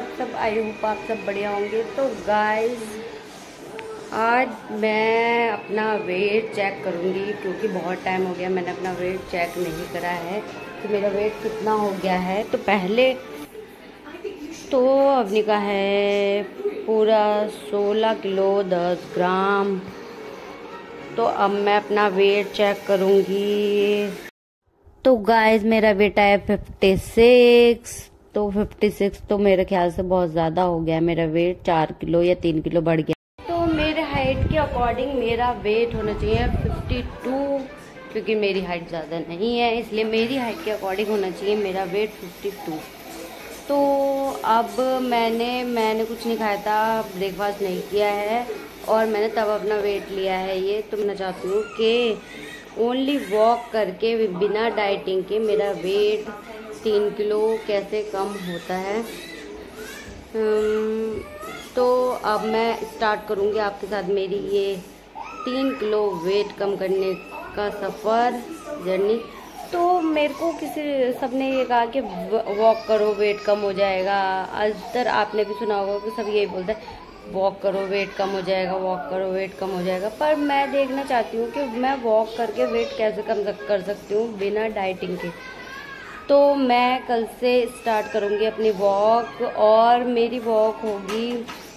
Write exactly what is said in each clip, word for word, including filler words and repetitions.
आप सब? I hope आप सब बढ़िया होंगे। तो गाइस आज मैं अपना वेट चेक करूँगी क्योंकि बहुत टाइम हो गया मैंने अपना वेट चेक नहीं करा है कि मेरा वेट कितना हो गया है। तो पहले तो अवनी का है पूरा सोलह किलो दस ग्राम। तो अब मैं अपना वेट चेक करूँगी। तो गाइस मेरा वेट है फिफ्टी सिक्स। तो फिफ्टी सिक्स तो मेरे ख्याल से बहुत ज़्यादा हो गया। मेरा वेट चार किलो या तीन किलो बढ़ गया। तो मेरे हाइट के अकॉर्डिंग मेरा वेट होना चाहिए फिफ्टी टू, क्योंकि मेरी हाइट ज़्यादा नहीं है इसलिए मेरी हाइट के अकॉर्डिंग होना चाहिए मेरा वेट फिफ्टी टू। तो अब मैंने मैंने कुछ नहीं खाया था, ब्रेकफास्ट नहीं किया है और मैंने तब अपना वेट लिया है ये। तो मैं चाहती हूँ कि ओनली वॉक करके बिना डाइटिंग के मेरा वेट तीन किलो कैसे कम होता है। तो अब मैं स्टार्ट करूँगी आपके साथ मेरी ये तीन किलो वेट कम करने का सफ़र जर्नी। तो मेरे को किसी सबने ये कहा कि वॉक करो वेट कम हो जाएगा। अक्सर आपने भी सुना होगा कि सब यही बोलते हैं वॉक करो वेट कम हो जाएगा, वॉक करो वेट कम हो जाएगा। पर मैं देखना चाहती हूँ कि मैं वॉक करके वेट कैसे कम कर सकती हूँ बिना डाइटिंग के। तो मैं कल से स्टार्ट करूँगी अपनी वॉक और मेरी वॉक होगी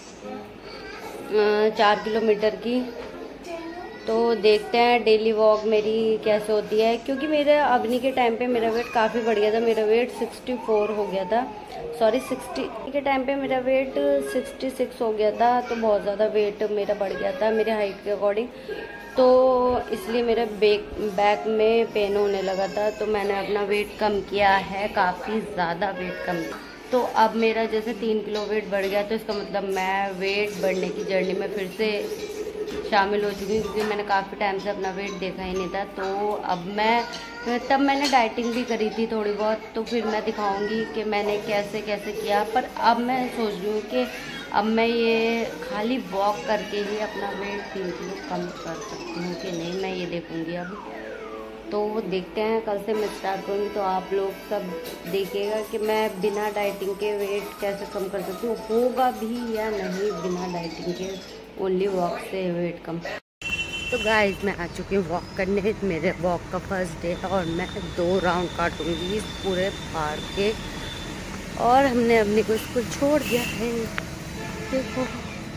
चार किलोमीटर की। तो देखते हैं डेली वॉक मेरी कैसे होती है, क्योंकि मेरे अवनी के टाइम पे मेरा वेट काफ़ी बढ़ गया था। मेरा वेट सिक्सटी फोर हो गया था, सॉरी सिक्सटी के टाइम पे मेरा वेट सिक्सटी सिक्स हो गया था। तो बहुत ज़्यादा वेट मेरा बढ़ गया था मेरे हाइट के अकॉर्डिंग। तो इसलिए मेरे बैक बैक में पेन होने लगा था। तो मैंने अपना वेट कम किया है, काफ़ी ज़्यादा वेट कम। तो अब मेरा जैसे तीन किलो वेट बढ़ गया, तो इसका मतलब मैं वेट बढ़ने की जर्नी में फिर से शामिल हो चुकी हूँ, क्योंकि मैंने काफ़ी टाइम से अपना वेट देखा ही नहीं था। तो अब मैं तब मैंने डाइटिंग भी करी थी थोड़ी बहुत, तो फिर मैं दिखाऊंगी कि मैंने कैसे कैसे किया। पर अब मैं सोच रही हूँ कि अब मैं ये खाली वॉक करके ही अपना वेट तीन किलो कम कर सकती हूँ कि नहीं, मैं ये देखूँगी अब। तो देखते हैं, कल से मैं स्टार्ट करूँगी। तो आप लोग सब देखिएगा कि मैं बिना डाइटिंग के वेट कैसे कम कर सकती हूँ, होगा भी या नहीं बिना डाइटिंग के ओनली वॉक से वेट कम। तो गाइस मैं आ चुकी हूँ वॉक करने। मेरे वॉक का फर्स्ट डे है और मैं दो राउंड काटूंगी इस पूरे पार्क के। और हमने अपने को स्कूल छोड़ दिया है, देखो।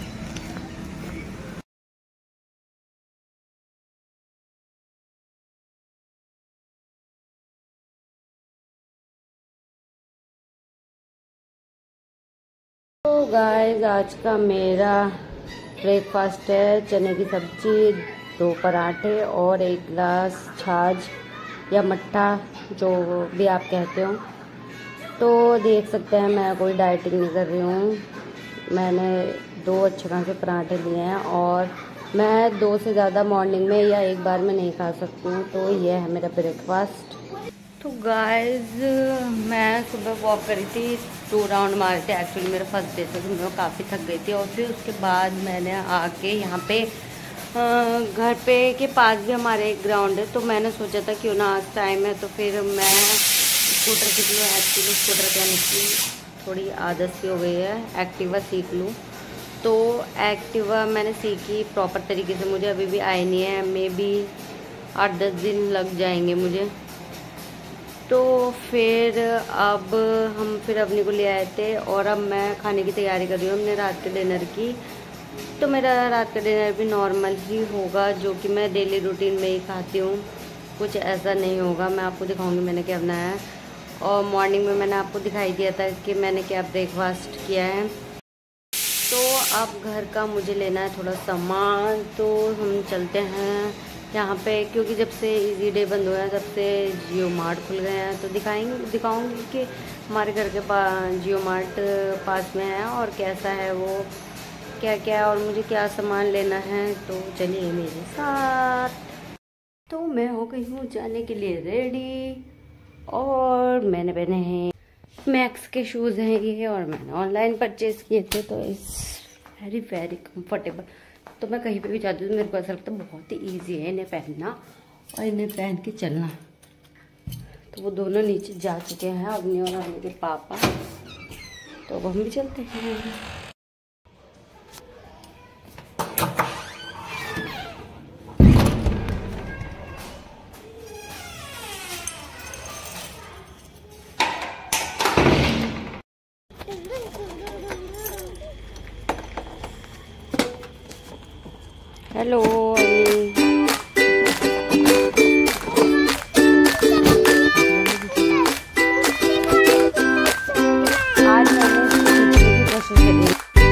तो गाइस आज का मेरा ब्रेकफास्ट है चने की सब्जी, दो पराठे और एक गिलास छाछ या मट्ठा, जो भी आप कहते हो। तो देख सकते हैं मैं कोई डाइटिंग नहीं कर रही हूँ। मैंने दो अच्छे खासे पराठे लिए हैं और मैं दो से ज़्यादा मॉर्निंग में या एक बार में नहीं खा सकती हूँ। तो ये है मेरा ब्रेकफास्ट। तो गाइस मैं सुबह वॉक करी थी, टू राउंड मारे थे। एक्चुअली मेरा फर्स्ट डे था तो मैं काफ़ी थक गई थी। और फिर उसके बाद मैंने आके यहाँ पे घर पे के पास भी हमारे एक ग्राउंड है, तो मैंने सोचा था क्यों ना आज टाइम है तो फिर मैं स्कूटर सीख लूँ। एक्चुअली स्कूटर चलाने की थोड़ी आदत सी हो गई है, एक्टिवा सीख लूँ। तो एक्टिवा मैंने सीखी प्रॉपर तरीके से, मुझे अभी भी आई नहीं है। मे बी आठ दस दिन लग जाएंगे मुझे। तो फिर अब हम फिर अपने को ले आए थे और अब मैं खाने की तैयारी कर रही हूँ अपने रात के डिनर की। तो मेरा रात का डिनर भी नॉर्मल ही होगा, जो कि मैं डेली रूटीन में ही खाती हूँ। कुछ ऐसा नहीं होगा, मैं आपको दिखाऊंगी मैंने क्या बनाया है। और मॉर्निंग में मैंने आपको दिखाई दिया था कि मैंने क्या ब्रेकफास्ट किया है। तो अब घर का मुझे लेना है थोड़ा सामान, तो हम चलते हैं यहाँ पे, क्योंकि जब से इजी डे बंद हुआ है तब से जियो मार्ट खुल गए हैं। तो दिखाएंगे दिखाऊंगी कि हमारे घर के पास जियो मार्ट पास में है और कैसा है वो, क्या क्या और मुझे क्या सामान लेना है। तो चलिए मेरे साथ। तो मैं हो गई हूँ जाने के लिए रेडी और मैंने पहने हैं मैक्स के शूज़ हैं ये, और मैंने ऑनलाइन परचेज़ किए थे। तो इट्स वेरी वेरी कंफर्टेबल। तो मैं कहीं पे भी जाती हूँ तो मेरे को ऐसा लगता है बहुत ही ईजी है इन्हें पहनना और इन्हें पहन के चलना। तो वो दोनों नीचे जा चुके हैं, अग्नि और अग्नि के पापा। तो अब हम भी चलते हैं। हेलो आज मैंने कोशिश करी।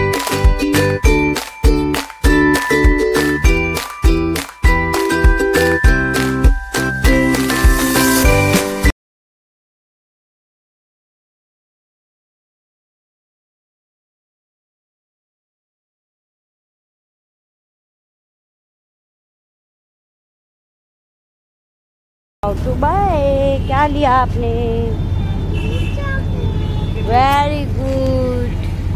तो बाय, क्या लिया आपने? Very good.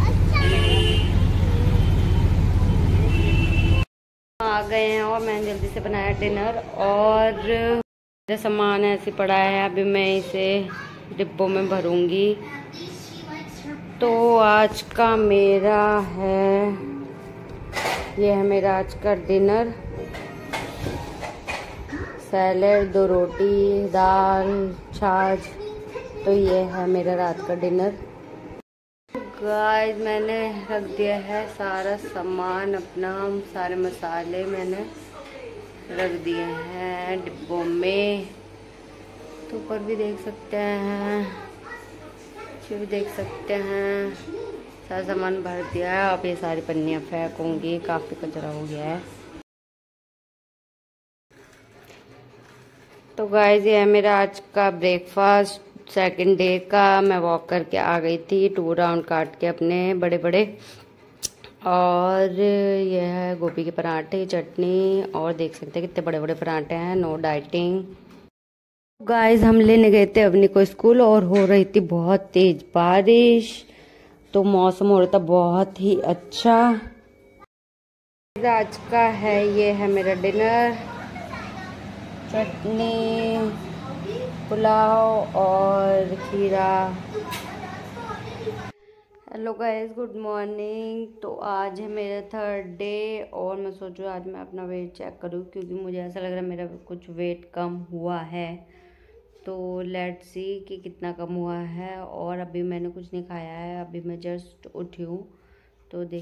आ गए हैं और मैंने जल्दी से बनाया डिनर, और मेरा सामान ऐसे पड़ा है, अभी मैं इसे डिब्बों में भरूंगी। तो आज का मेरा है, ये है मेरा आज का डिनर। सैलेड, दो रोटी, दाल, छाछ। तो ये है मेरा रात का डिनर। गाइस मैंने रख दिया है सारा सामान अपना, सारे मसाले मैंने रख दिए हैं डिब्बों में। तो ऊपर भी देख सकते हैं, नीचे भी देख सकते हैं, सारा सामान भर दिया है। अब ये सारी पन्नियाँ फेंकूंगी, काफ़ी कचरा हो गया है। तो गाइस ये है मेरा आज का ब्रेकफास्ट सेकंड डे का। मैं वॉक करके आ गई थी, टू राउंड काट के अपने बड़े बड़े। और ये है गोभी के पराठे, चटनी, और देख सकते हैं कितने बड़े बड़े पराठे हैं। No dieting. गाइस हम लेने गए थे अवनी को स्कूल, और हो रही थी बहुत तेज बारिश, तो मौसम हो रहा था बहुत ही अच्छा। आज का है, ये है मेरा डिनर, चटनी, पुलाव और खीरा। Hello guys, good morning. तो आज है मेरा थर्ड डे, और मैं सोचूं आज मैं अपना वेट चेक करूं, क्योंकि मुझे ऐसा लग रहा है मेरा कुछ वेट कम हुआ है। तो लेट्स सी कि कितना कम हुआ है। और अभी मैंने कुछ नहीं खाया है, अभी मैं जस्ट उठी हूँ। तो देख,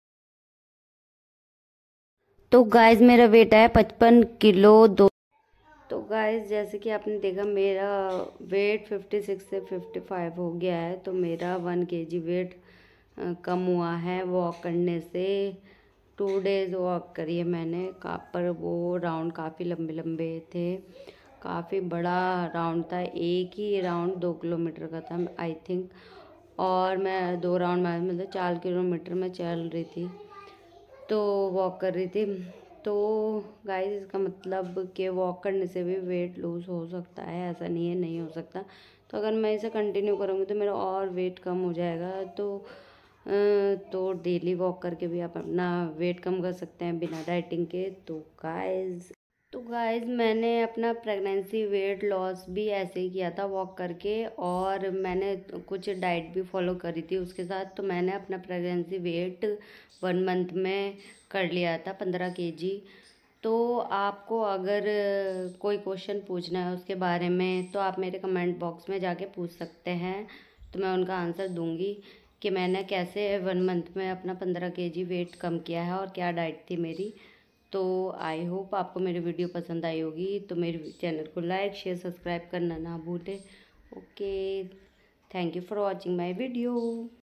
तो गाइस मेरा वेट है पचपन किलो दो। तो गाइस जैसे कि आपने देखा मेरा वेट छप्पन से पचपन हो गया है। तो मेरा वन केजी वेट कम हुआ है वॉक करने से। टू डेज वॉक करी है मैंने, का पर वो राउंड काफ़ी लंबे लंबे थे, काफ़ी बड़ा राउंड था। एक ही राउंड दो किलोमीटर का था आई थिंक, और मैं दो राउंड में मतलब चार किलोमीटर में चल रही थी, तो वॉक कर रही थी। तो गाइस इसका मतलब कि वॉक करने से भी वेट लूज़ हो सकता है, ऐसा नहीं है नहीं हो सकता। तो अगर मैं इसे कंटिन्यू करूँगी तो मेरा और वेट कम हो जाएगा। तो तो डेली वॉक करके भी आप अपना वेट कम कर सकते हैं बिना डाइटिंग के। तो गाइस तो गाइस मैंने अपना प्रेगनेंसी वेट लॉस भी ऐसे ही किया था वॉक करके, और मैंने कुछ डाइट भी फॉलो करी थी उसके साथ। तो मैंने अपना प्रेगनेंसी वेट वन मंथ में कर लिया था पंद्रह केजी। तो आपको अगर कोई क्वेश्चन पूछना है उसके बारे में, तो आप मेरे कमेंट बॉक्स में जाके पूछ सकते हैं, तो मैं उनका आंसर दूंगी कि मैंने कैसे वन मंथ में अपना पंद्रह केजी वेट कम किया है और क्या डाइट थी मेरी। तो आई होप आपको मेरी वीडियो पसंद आई होगी। तो मेरे चैनल को लाइक शेयर सब्सक्राइब करना ना भूलें। Okay, thank you for watching my video.